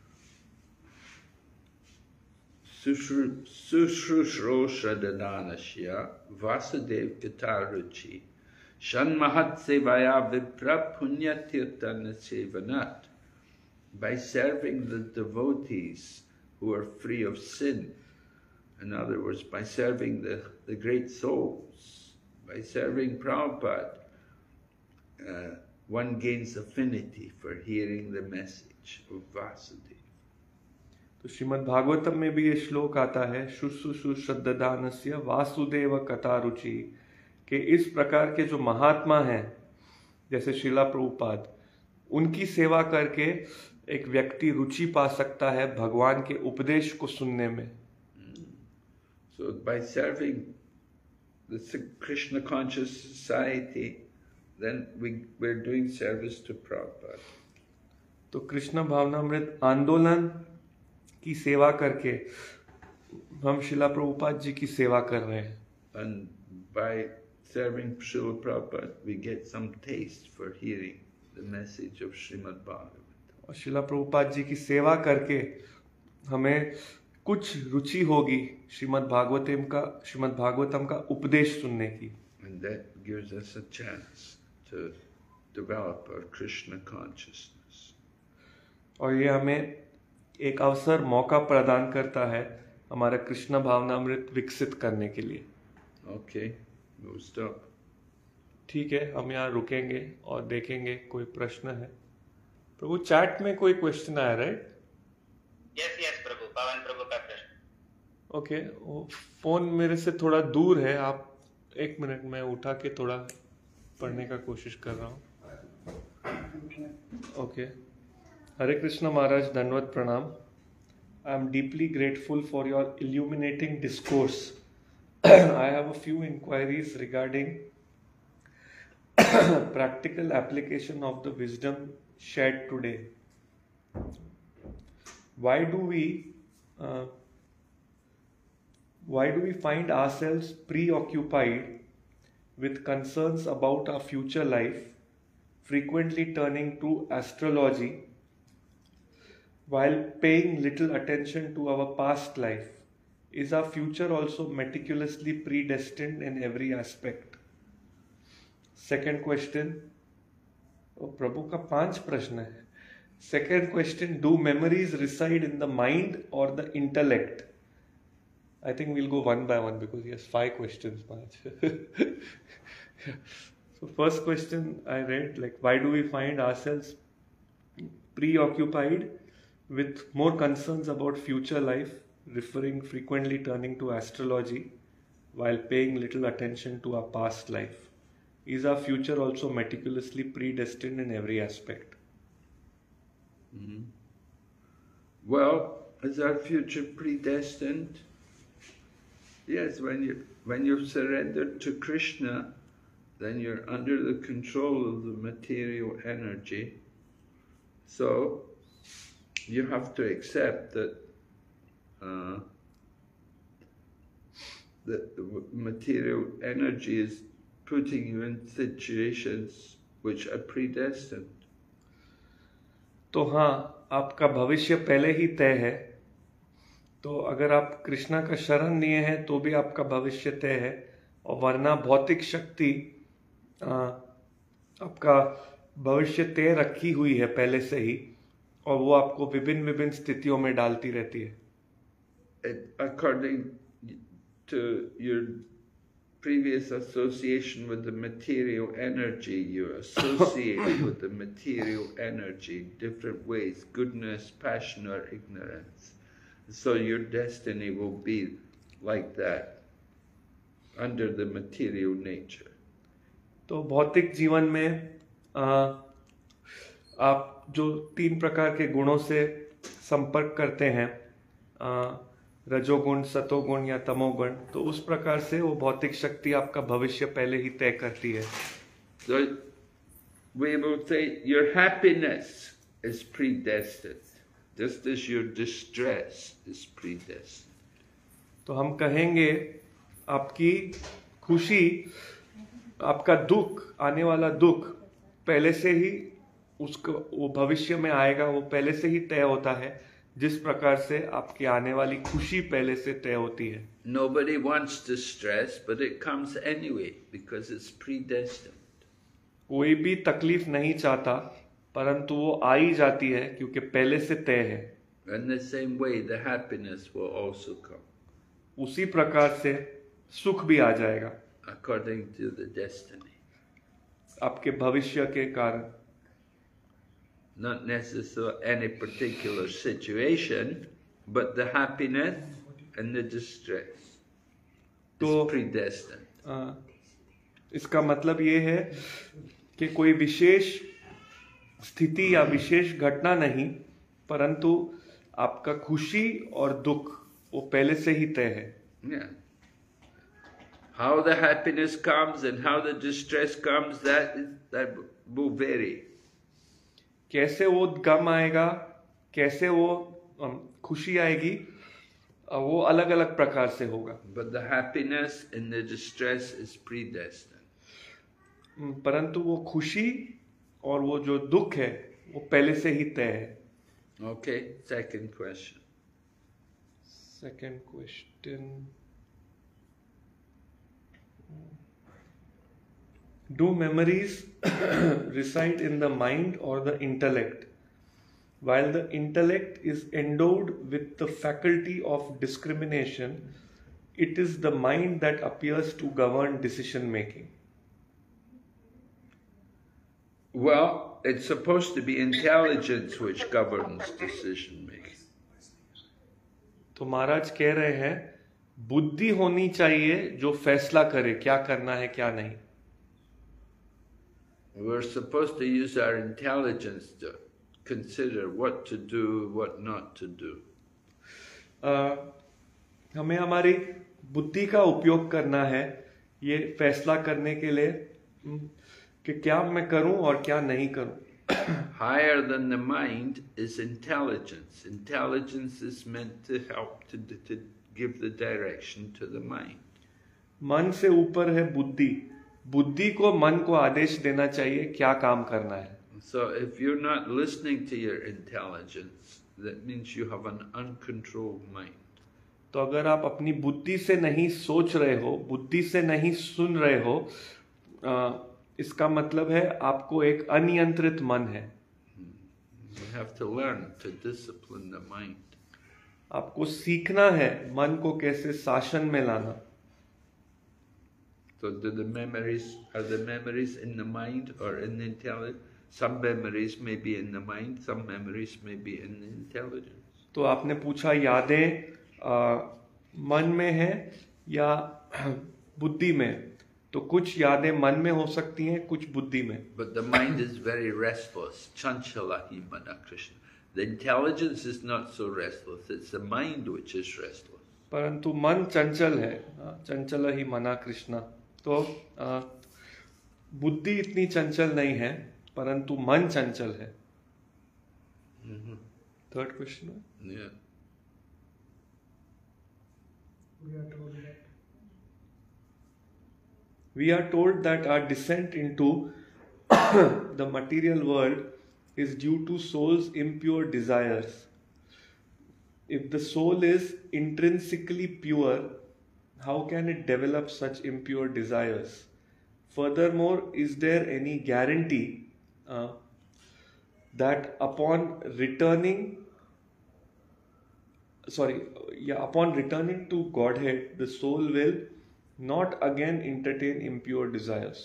Sushrushroshra Dadanasya Vasudev Gitaruchi Shanmahat Sevaya Vipra Punya Tirtana Sevanat. By serving the devotees who are free of sin, in other words, by serving the, the great souls, by serving Prabhupada, uh, one gains affinity for hearing the message of Vasudeva. तो श्रीमद् भागवतम में भी ये श्लोक आता है शुश्रूषु श्रद्धानस्य वासुदेव कथारुचि, कि इस प्रकार के जो महात्मा हैं जैसे श्रीला प्रभुपाद, उनकी सेवा करके एक व्यक्ति रुचि पा सकता है भगवान के उपदेश को सुनने में। So by serving the Krishna conscious society, then we we're doing service to Prabhupada. तो कृष्ण भावनामृत आंदोलन की सेवा करके हम शिला प्रभुपाद जी की सेवा कर रहे हैं। And by serving Srila Prabhupada, we get some taste for hearing the message of Srimad Bhagavatam. और शिला प्रभुपाद जी की सेवा करके हमें कुछ रुचि होगी श्रीमद् भागवतम का श्रीमद् भागवतम का उपदेश सुनने की। And that gives us a chance to develop our Krishna consciousness. और ये हमें एक अवसर मौका प्रदान करता है हमारा कृष्ण भावनामृत विकसित करने के लिए। Okay, we'll stop. ठीक है, हम यहाँ रुकेंगे और देखेंगे कोई प्रश्न है। प्रभु चैट में कोई क्वेश्चन आया, राइट? यस यस प्रभु, पवन प्रभु का प्रश्न। ओके, वो फोन मेरे से थोड़ा दूर है, आप एक मिनट में उठा के थोड़ा पढ़ने का कोशिश कर रहा हूँ। ओके, हरे कृष्ण महाराज, दंडवत प्रणाम। I am deeply grateful for your illuminating discourse. I have a few inquiries regarding practical application of the wisdom shared today. Why do we uh, why do we find ourselves preoccupied with concerns about our future life, frequently turning to astrology, while paying little attention to our past life? Is our future also meticulously predestined in every aspect? Second question, प्रभु का पांच प्रश्न है. Second question, do memories reside in the mind or the intellect? I think we'll go one by one because yes five questions पांच. So first question I read, like, why do we find ourselves preoccupied with more concerns about future life, referring frequently turning to astrology while paying little attention to our past life? Is our future also meticulously predestined in every aspect? Mm-hmm. Well, is our future predestined? Yes, when you when you've surrendered to Krishna, then you're under the control of the material energy. So you have to accept that uh, that the material energy is putting you in situations which are predestined. तो हाँ, आपका भविष्य पहले ही तय है. तो अगर आप कृष्णा का शरण लिए हैं तो भी आपका भविष्य तय है, और वरना भौतिक शक्ति आ, आपका भविष्य तय रखी हुई है पहले से ही, और वो आपको विभिन्न विभिन्न स्थितियों में डालती रहती है. According to your previous association with the material energy, you associate with the material energy in different ways, goodness, passion, or ignorance. So your destiny will be like that, under the material nature. तो भौतिक जीवन में आ, आप जो तीन प्रकार के गुणों से संपर्क करते हैं, आ, रजोगुण, सतोगुण या तमोगुण, तो उस प्रकार से वो भौतिक शक्ति आपका भविष्य पहले ही तय करती है. So we will say your happiness is predestined, just as your distress is predestined. तो हम कहेंगे आपकी खुशी, आपका दुख, आने वाला दुख पहले से ही उसको वो भविष्य में आएगा, वो पहले से ही तय होता है, जिस प्रकार से आपकी आने वाली खुशी पहले से तय होती है. Nobody wants distress, but it comes anyway because it's predestined. कोई भी तकलीफ नहीं चाहता, परंतु वो आ ही जाती है क्योंकि पहले से तय है. In the same way, the happiness will also come. उसी प्रकार से सुख भी आ जाएगा, according to the destiny. आपके भविष्य के कारण. Not necessarily any particular situation, but the happiness and the distress तो, is predestined. आ, इसका मतलब ये है कि कोई विशेष स्थिति या विशेष घटना नहीं, परंतु आपका खुशी और दुख वो पहले से ही तय है. Yeah. How the happiness comes and how the distress comes, that that will vary. कैसे वो गम आएगा, कैसे वो खुशी आएगी, वो अलग अलग प्रकार से होगा. But the happiness and the distress is predestined. परंतु वो खुशी और वो जो दुख है वो पहले से ही तय है. Okay, second question. Second question. Do memories reside in the mind or the intellect? While the intellect is endowed with the faculty of discrimination, it is the mind that appears to govern decision making. Well, it's supposed to be intelligence which governs decision making. तो महाराज कह रहे हैं बुद्धि होनी चाहिए जो फैसला करे क्या करना है क्या नहीं. We're supposed to use our intelligence to consider what to do, what not to do. uh, हमें हमारी बुद्धि का उपयोग करना है ये फैसला करने के लिए कि क्या मैं करूं और क्या नहीं करूं. Higher than the mind is intelligence. Intelligence is meant to help to, to give the direction to the mind. मन से ऊपर है बुद्धि. बुद्धि को मन को आदेश देना चाहिए क्या काम करना है. So if you're not listening to your intelligence, that means you have an uncontrolled mind. तो अगर आप अपनी बुद्धि से नहीं सोच रहे हो, बुद्धि से नहीं सुन रहे हो, आ, इसका मतलब है आपको एक अनियंत्रित मन है. We have to learn to discipline the mind. आपको सीखना है मन को कैसे शासन में लाना. So do the memories, are the memories in the mind or in the intelligence? Some memories may be in the mind, some memories may be in the intelligence. तो आपने पूछा यादें आ, मन में है या बुद्धि में. तो कुछ यादें मन में हो सकती हैं, कुछ बुद्धि में. But the mind is very restless. Chanchala hi mana Krishna. The intelligence is not so restless. It's the mind which is restless. परंतु मन चंचल है. चंचल ही मना कृष्णा. तो आ, बुद्धि इतनी चंचल नहीं है, परंतु मन चंचल है. Third question. Yeah. We are told that We are told that our descent into the material world is due to soul's impure desires. If the soul is intrinsically pure, how can it develop such impure desires? Furthermore, is there any guarantee uh, that upon returning, sorry, yeah, upon returning to Godhead, the soul will not again entertain impure desires?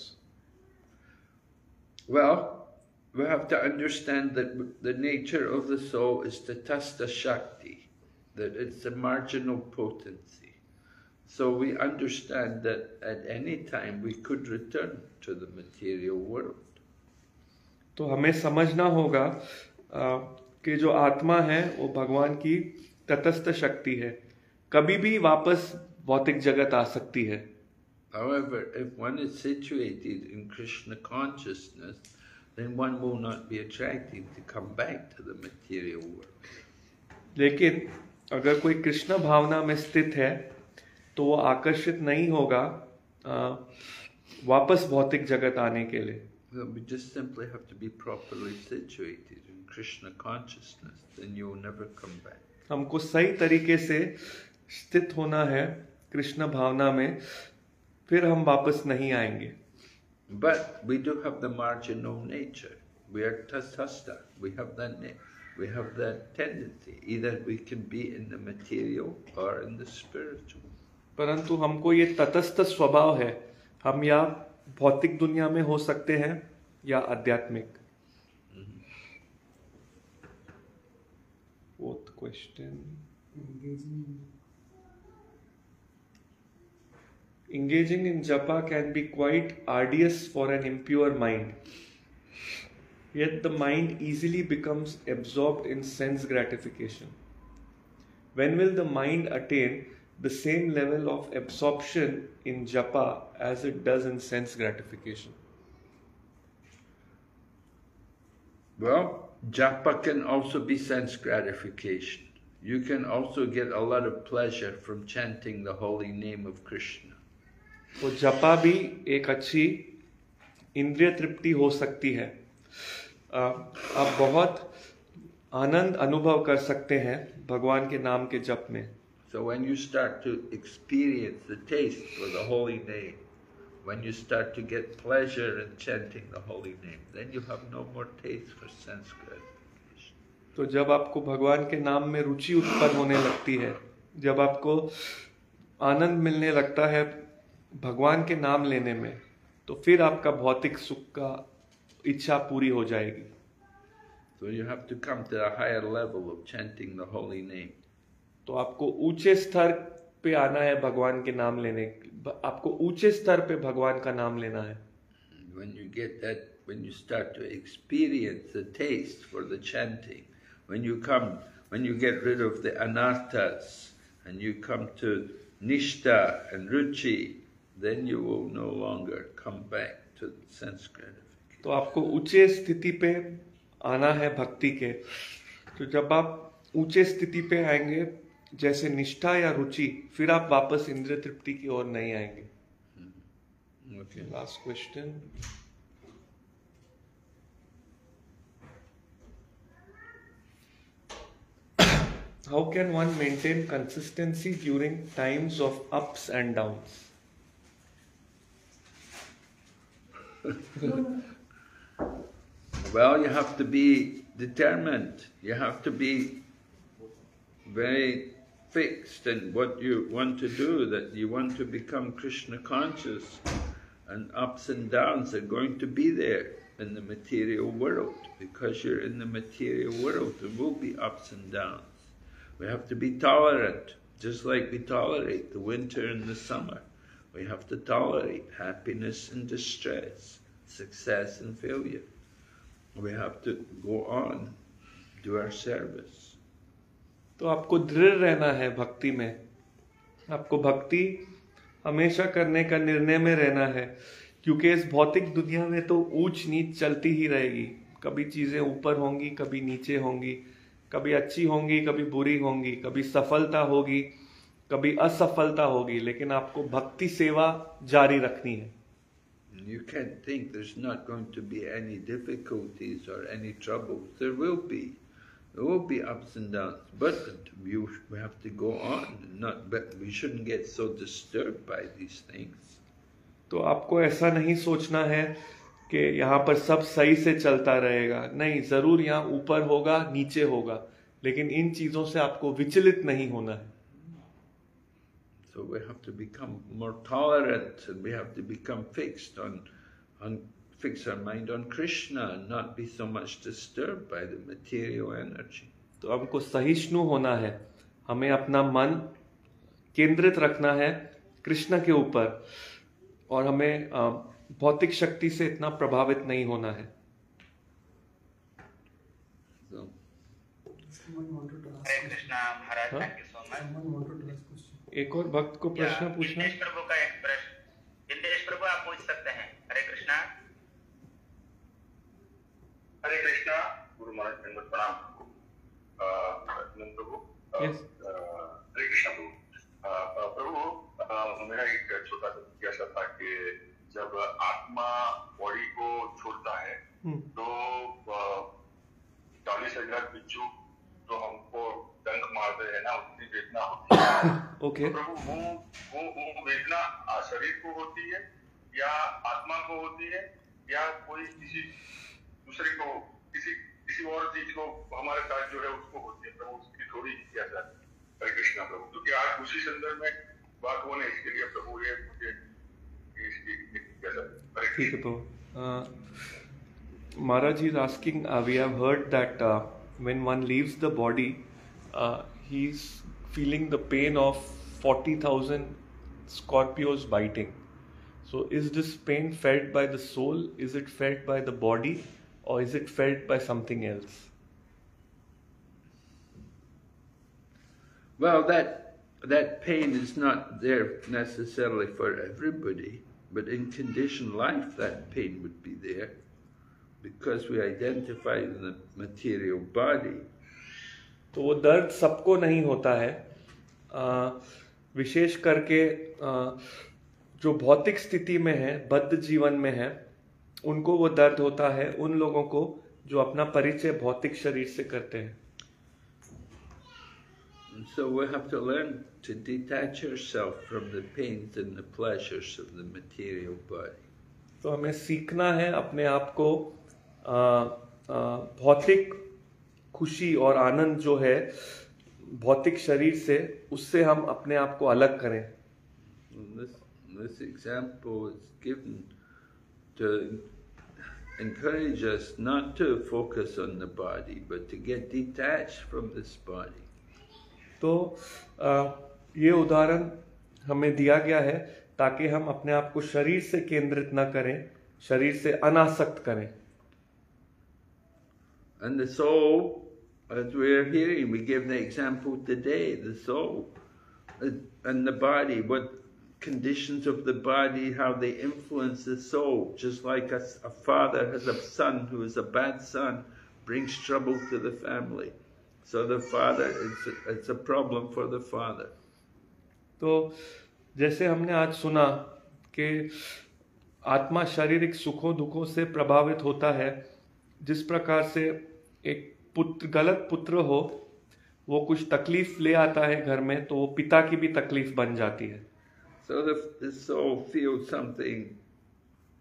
Well, we have to understand that the nature of the soul is tatastha shakti, that it's a marginal potency. So we understand that at any time we could return to the material world. तो हमें समझना होगा कि जो आत्मा है वो भगवान की तटस्थ शक्ति है. कभी भी वापस भौतिक जगत आ सकती है. However, if one is situated in Krishna consciousness, then one will not be attracted to come back to the material world. लेकिन अगर कोई कृष्ण भावना में स्थित है तो वो आकर्षित नहीं होगा आ, वापस भौतिक जगत आने के लिए. Well, we just simply have to be properly situated in Krishna consciousness, then you will never come back. हमको सही तरीके से स्थित होना है कृष्ण भावना में, फिर हम वापस नहीं आएंगे. But we do have the marginal nature. We are tatastha. We have that we have that tendency. Either we can be in the material or in the spiritual. परंतु हमको ये तटस्थ स्वभाव है. हम या भौतिक दुनिया में हो सकते हैं या आध्यात्मिक. Fourth question. engaging Engaging in japa can be quite arduous for an impure mind. Yet the mind easily becomes absorbed in sense gratification. When will the mind attain the same level of absorption in japa as it does in sense gratification? Well, japa can also be sense gratification. You can also get a lot of pleasure from chanting the holy name of Krishna. तो जपा भी एक अच्छी इंद्रिय तृप्ति हो सकती है. आप बहुत आनंद अनुभव कर सकते हैं भगवान के नाम के जप में. So when you start to experience the taste for the holy name, when you start to get pleasure in chanting the holy name, then you have no more taste for sense gratification. तो जब आपको भगवान के नाम में रुचि उत्पन्न होने लगती है, जब आपको आनंद मिलने लगता है भगवान के नाम लेने में, तो फिर आपका भौतिक सुख का इच्छा पूरी हो जाएगी. So you have to come to a higher level of chanting the holy name. तो आपको ऊंचे स्तर पे आना है भगवान के नाम लेने, आपको ऊंचे स्तर पे भगवान का नाम लेना है. When you get that, when you start to experience the taste for the chanting, when you come, when you get rid of the anarthas and you come to nishta and ruchi, then you will no longer come back to sense gratification. तो आपको ऊंचे स्थिति पे आना है भक्ति के. तो जब आप ऊंचे स्थिति पे आएंगे जैसे निष्ठा या रुचि, फिर आप वापस इंद्रिय तृप्ति की ओर नहीं आएंगे. Okay. Last question. How can one maintain consistency during times of ups and downs? Well, you have to be determined. You have to be very fixed in what you want to do, that you want to become Krishna conscious, and ups and downs are going to be there in the material world. Because you're in the material world, there will be ups and downs. We have to be tolerant, just like we tolerate the winter and the summer. We have to tolerate happiness and distress, success and failure. We have to go on, do our service. तो आपको दृढ़ रहना है भक्ति में. आपको भक्ति हमेशा करने का निर्णय में रहना है, क्योंकि इस भौतिक दुनिया में तो ऊंच नीच चलती ही रहेगी. कभी चीजें ऊपर होंगी, कभी नीचे होंगी, कभी अच्छी होंगी, कभी बुरी होंगी, कभी सफलता होगी, कभी असफलता होगी, लेकिन आपको भक्ति सेवा जारी रखनी है. You can't think there's not going to be any difficulties or any troubles. There will be. There will be ups and downs, but you, we have to go on. Not, but we shouldn't get so disturbed by these things. तो आपको ऐसा नहीं सोचना है कि यहाँ पर सब सही से चलता रहेगा. नहीं, जरूर यहाँ ऊपर होगा, नीचे होगा, लेकिन इन चीजों से आपको विचलित नहीं होना है. So we have to become more tolerant, and we have to become fixed on, on fix our mind on Krishna and not be so much disturbed by the material energy. तो हमको सहिष्णु होना है. हमें अपना मन केंद्रित रखना है कृष्ण के ऊपर, और हमें भौतिक शक्ति से इतना प्रभावित नहीं होना है. So, Someone wanted to ask. हरे कृष्णा महाराज, हाँ? Thank you so much. Someone wanted to ask question. एक और भक्त को प्रश्न पूछना. दिनेश प्रभु का एक प्रश्न, दिनेश प्रभु आप पूछ सकते हैं. हरे कृष्णा. हरे कृष्णा. गुरु महाराज को प्रणाम. प्रभु. Yes. हरे कृष्णा प्रभु. प्रभु, मेरा एक छोटा सा जिज्ञासा था कि जब आत्मा बॉडी को छोड़ता है तो चालीस हजार बिच्छू जो हमको डंक मारते हैं ना, उतनी वेदना होती है. ओके. तो प्रभु, वो वो वो वेदना शरीर को होती है या आत्मा को होती है या कोई किसी दूसरे को, किसी किसी और चीज को हमारे साथ जो है उसको होती है. प्रभु, उसकी थोड़ी जिज्ञासा. हरे कृष्णा प्रभु. क्योंकि आज उसी संदर्भ में बात होने, इसके लिए प्रभु ये मुझे इसकी जिज्ञासा. हरे ठीक है कृष्णा. प्रभु. Maharaj is asking, uh, we have heard that uh, when one leaves the body, uh, he's feeling the pain of forty thousand scorpions biting. So is this pain felt by the soul? Is it felt by the body? Or is it felt by something else? well, that that pain is not there necessarily for everybody, but in conditioned life that pain would be there, because we identify with the material body. तो वो दर्द सबको नहीं होता है. आ, विशेष करके आ, जो भौतिक स्थिति में है, बद्ध जीवन में है, उनको वो दर्द होता है. उन लोगों को जो अपना परिचय भौतिक शरीर से करते हैं. And so we have to learn to detach ourselves from the pains and the pleasures of the material body. तो हमें सीखना है अपने आप को आ, आ, भौतिक खुशी और आनंद जो है भौतिक शरीर से, उससे हम अपने आप को अलग करें. And this, this example is given to encourage us not to focus on the body, but to get detached from this body. तो आ, ये उदाहरण हमें दिया गया है ताकि हम अपने आप को शरीर से केंद्रित न करें, शरीर से अनासक्त करें. And the soul, as we are hearing, we give the example today, the soul and the body, what conditions of the body, how they influence the soul. Just like a, a father has a son who is a bad son, brings trouble to the family. So the father, it's a, it's a problem for the father. तो जैसे हमने आज सुना कि आत्मा शारीरिक सुखों दुखों से प्रभावित होता है, जिस प्रकार से एक पुत्र, गलत पुत्र हो, वो कुछ तकलीफ ले आता है घर में, तो वो पिता की भी तकलीफ बन जाती है. So the, the soul feels something,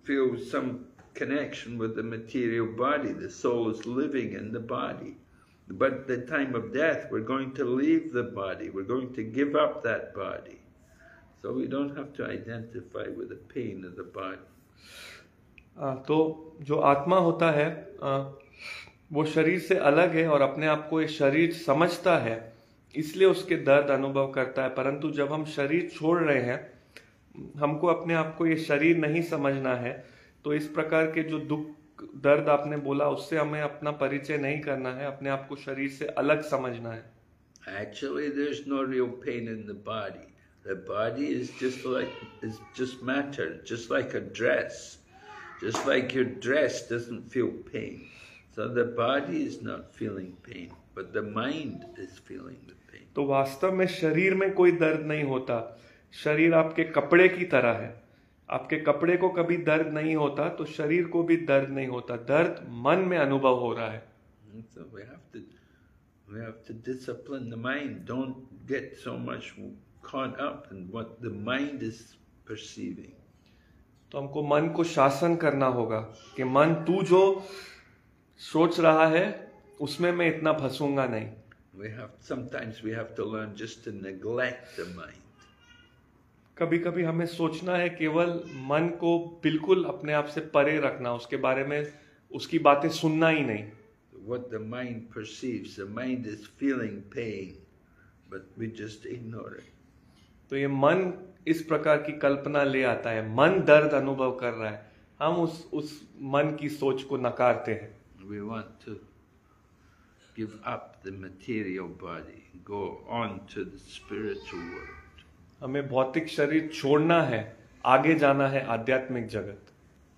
feel some connection with the material body. The soul is living in the body. But at the time of death, we're going to leave the body. We're going to give up that body. So we don't have to identify with the pain of the body. आ, तो जो आत्मा होता है आ, वो शरीर से अलग है और अपने आप को ये शरीर समझता है, इसलिए उसके दर्द अनुभव करता है। परंतु जब हम शरीर छोड़ रहे हैं, हमको अपने आप को ये शरीर नहीं समझना है, तो इस प्रकार के जो दुख दर्द आपने बोला, उससे हमें अपना परिचय नहीं करना है, अपने आप को शरीर से अलग समझना है। Actually, there's no real pain in the body. The body is just like is just matter, just like a dress. Just like your dress doesn't feel pain. So the body is not feeling pain, but the mind is feeling the pain. तो वास्तव में शरीर में कोई दर्द नहीं होता। शरीर आपके कपड़े की तरह है। आपके कपड़े को कभी दर्द नहीं होता, तो शरीर को भी दर्द नहीं होता। दर्द मन में अनुभव हो रहा है। So we have to we have to discipline the mind. Don't get so much caught up in what the mind is perceiving. तो हमको मन को शासन करना होगा कि मन तू जो सोच रहा है उसमें मैं इतना फंसूंगा नहीं। We have sometimes we have to learn just to neglect the mind. कभी कभी हमें सोचना है केवल मन को बिल्कुल अपने आप से परे रखना, उसके बारे में उसकी बातें सुनना ही नहीं। What the mind perceives, the mind is feeling pain, but we just ignore it. तो ये मन इस प्रकार की कल्पना ले आता है, मन दर्द अनुभव कर रहा है, हम उस उस मन की सोच को नकारते हैं। We want to give up the material body, go on to the spiritual world. हमें भौतिक शरीर छोड़ना है, आगे जाना है आध्यात्मिक जगत।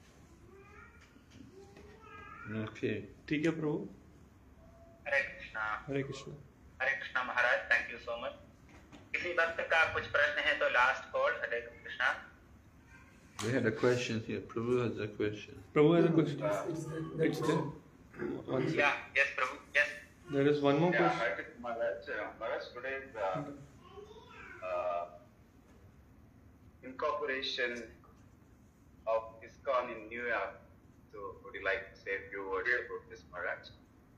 Okay. ठीक है प्रभु। Hare Krishna. Hare Krishna. Hare Krishna Maharaj, thank you so much. किसी भक्त का कुछ प्रश्न है तो last call. Hare Krishna. We had a question here. Prabhu has a question. Prabhu has a question. It's the, It's there. One second. Yeah, yes, Prabhu, yes. There is one more Yeah, question. I think Maharaj, uh, Maharaj, today the uh, incorporation of ISKCON in New York. So, would you like to say a few words about this, Maharaj?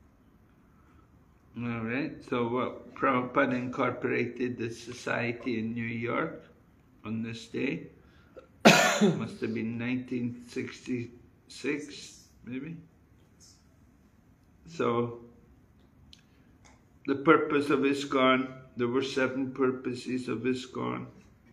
All right. So uh, Prabhupada incorporated the society in New York on this day. Must have been nineteen sixty-six, maybe. So the purpose of ISKCON, there were seven purposes of ISKCON,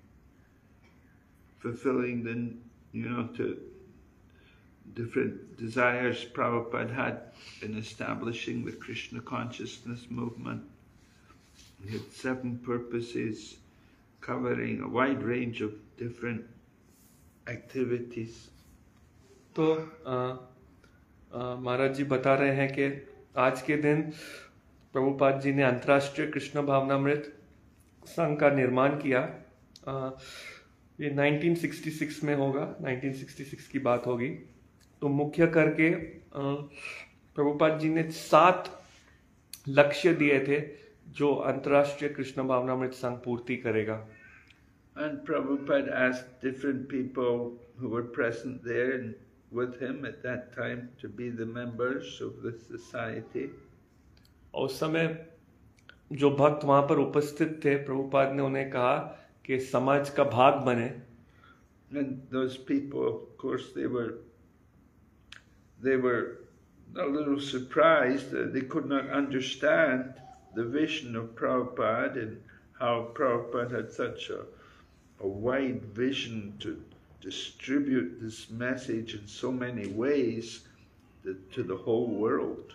fulfilling the, you know, to different desires Prabhupada had in establishing the Krishna consciousness movement. He had seven purposes covering a wide range of different activities. तो महाराज जी बता रहे हैं कि आज के दिन प्रभुपाद जी ने अंतर्राष्ट्रीय कृष्ण भावनामृत संघ का निर्माण किया। आ, ये नाइनटीन सिक्सटी सिक्स में होगा, नाइनटीन सिक्सटी सिक्स की बात होगी। तो मुख्य करके प्रभुपाद जी ने सात लक्ष्य दिए थे जो अंतर्राष्ट्रीय कृष्ण भावनामृत संघ पूर्ति करेगा। And Prabhupada asked different people who were present there and with him at that time to be the members of the society. और उस समय जो भक्त वहां पर उपस्थित थे, प्रभुपाद ने उन्हें कहा कि समाज का भाग बने। And those people, of course, they were they were a little surprised that they could not understand the vision of Prabhupada and how Prabhupada had such a, a wide vision to distribute this message in so many ways to, to the whole world.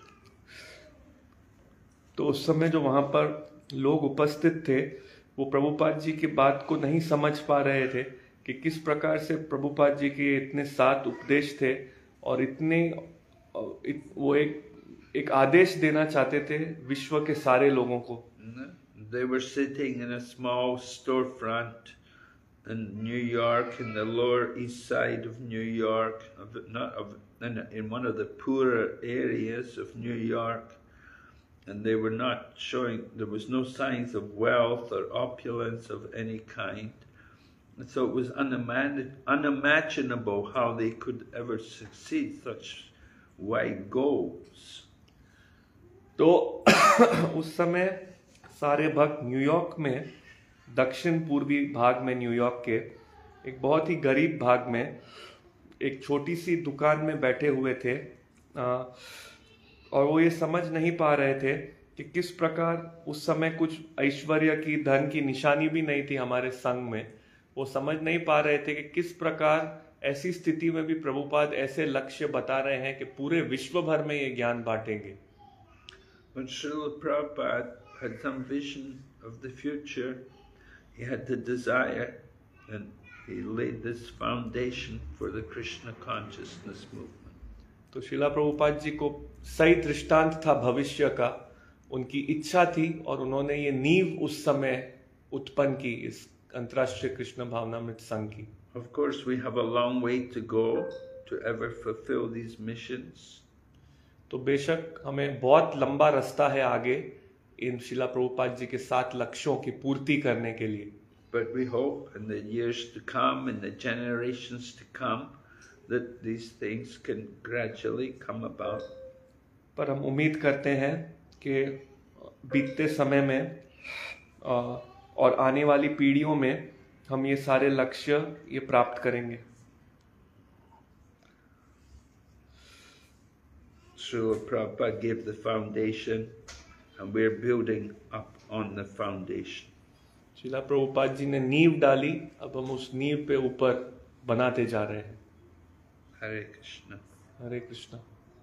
तो उस समय जो वहां पर लोग उपस्थित थे, वो प्रभुपाद जी की बात को नहीं समझ पा रहे थे कि किस प्रकार से प्रभुपाद जी के इतने सात उपदेश थे और इतने इत, वो एक एक आदेश देना चाहते थे विश्व के सारे लोगों को। They were sitting in a small storefront in New York, in the lower east side of New York, of, not of, in, in one of the poorer areas of New York, and they were not showing, there was no signs of wealth or opulence of any kind. And so it was unimagin unimaginable how they could ever succeed such wide goals. तो उस समय सारे भक्त New York में, दक्षिण पूर्वी भाग में न्यूयॉर्क के एक बहुत ही गरीब भाग में एक छोटी सी दुकान में बैठे हुए थे, आ, और वो ये समझ नहीं पा रहे थे कि किस प्रकार, उस समय कुछ ऐश्वर्य की, धन की निशानी भी नहीं थी हमारे संघ में। वो समझ नहीं पा रहे थे कि किस प्रकार ऐसी स्थिति में भी प्रभुपाद ऐसे लक्ष्य बता रहे हैं कि पूरे विश्व भर में ये ज्ञान बांटेंगे। When Srila Prabhupada had some vision of the future, he had the desire, and he laid this foundation for the Krishna consciousness movement. तो शिला प्रभुपाद जी को सही दृष्टांत था भविष्य का, उनकी इच्छा थी, और उन्होंने ये नींव उस समय उत्पन्न की इस अंतर्राष्ट्रीय कृष्ण भावनामृत संघ की। Of course, we have a long way to go to ever fulfill these missions. तो बेशक हमें बहुत लंबा रास्ता है आगे इन शिला प्रभुपाद जी के सात लक्ष्यों की पूर्ति करने के लिए। But we hope in the years to come, in the generations to come, that these things can gradually come about. पर हम उम्मीद करते हैं कि बीतते समय में और आने वाली पीढ़ियों में हम ये सारे लक्ष्य ये प्राप्त करेंगे। Srila Prabhupada gave the foundation, and we're building up on the foundation. शिला प्रभुपाद जी ने नींव डाली, अब हम उस नींव पे ऊपर बनाते जा रहे हैं। Hare Krishna. Hare Krishna.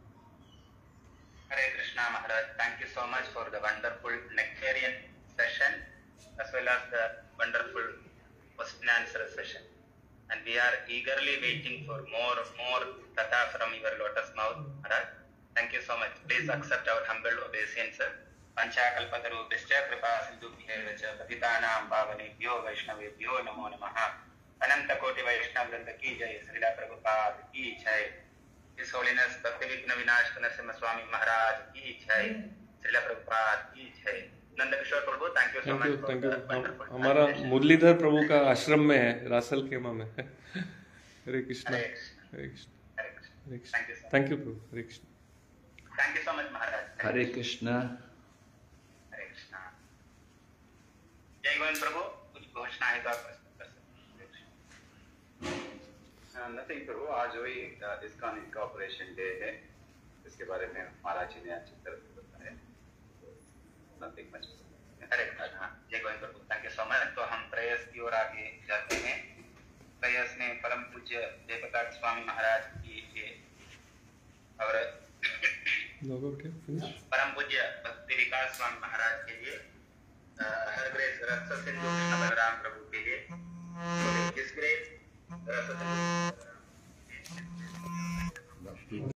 Hare Krishna Maharaj, thank you so much for the wonderful nectarian session as well as the wonderful question and answer session. And we are eagerly waiting for more, more katha from your lotus mouth, Maharaj. Thank you so much. Please accept our humble obeisance. Panchakalpatarubhyascha kripa sindhubhyo cha patitanam pavanebhyo vaishnavebhyo namo namaha. Ananta koti vaishnava vrinda ki jai, Srila Prabhupada ki jai. His Holiness Bhakti Vigna Vinash Narasimha Swami Maharaj ki jai, Srila Prabhupada ki jai. Nanda Kishore Prabhu, thank you so thank much you for thank the you wonderful हमारा presentation. Muralidhar प्रभु का आश्रम में है, Ras al Khaimah में। Hare Krishna. Hare Krishna. Hare Krishna. Hare Krishna. Hare Krishna. Thank you so much. Thank you प्रभु। Hare Krishna. Thank you so much, Maharaj. Hare Krishna. Hare Krishna. जय गोविंद प्रभु, कुछ घोषणा है तो आप प्रस्तुत कर सकते हैं। नथिंग प्रभु, आज वही इस्कॉन इनकॉर्पोरेशन डे है, इसके बारे में महाराज जी ने अच्छी तरह से बताया। Nothing much. हरे कृष्णा। जय गोविंद प्रभु, थैंक यू सो मच। तो हम प्रयास की ओर आगे जाते हैं। प्रयास ने परम पूज्य जयप्रकाश स्वामी महाराज की जय और परम पूज्य भक्ति विकास स्वामी महाराज के लिए, हर ग्रेस रस सिंधु कृष्ण बलराम प्रभु के लिए, किस ग्रेस रस सिंधु